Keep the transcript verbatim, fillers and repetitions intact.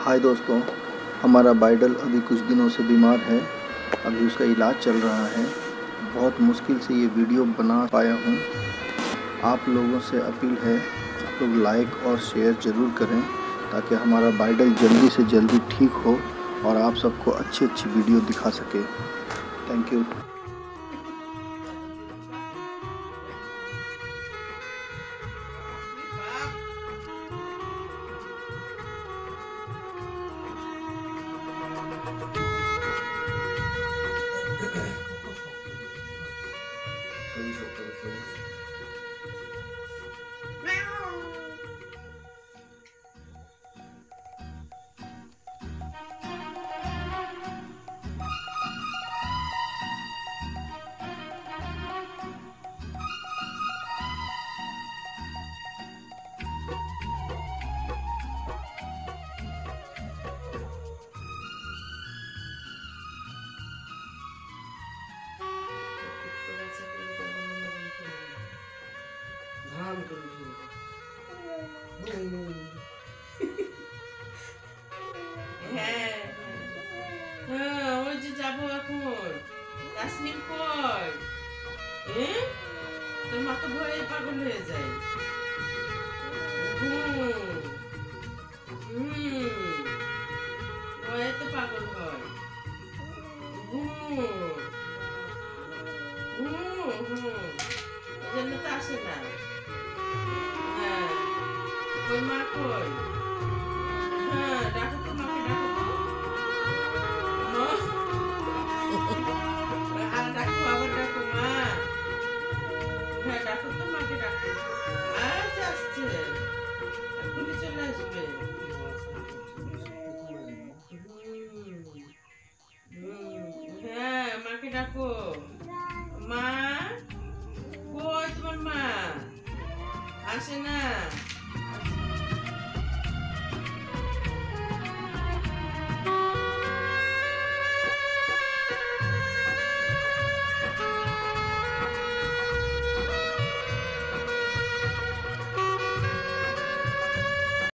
हाय दोस्तों, हमारा बाइडल अभी कुछ दिनों से बीमार है। अभी उसका इलाज चल रहा है। बहुत मुश्किल से ये वीडियो बना पाया हूँ। आप लोगों से अपील है, आप लोग लाइक और शेयर ज़रूर करें ताकि हमारा बाइडल जल्दी से जल्दी ठीक हो और आप सबको अच्छी अच्छी वीडियो दिखा सके। Thank you. হ্যাঁ হ্যাঁ ওই যে যাবো এখন তাসনিম কই তোর মা তো ভয়ে পাগল হয়ে যায়। ভয়ে তো পাগল হয়। ওই জন্য তো আসে না। হ্যাঁ ওই মা কই? হ্যাঁ ডাকো তো মাকে, ডাকো তো আর ডাকো, আবার ডাকো মা। হ্যাঁ ডাকো তো মাকে, ডাকো। আজ আসছে, এখনই চলে আসবে। হ্যাঁ মাকে ডাকো। মা কই তোমার মা? আসে না।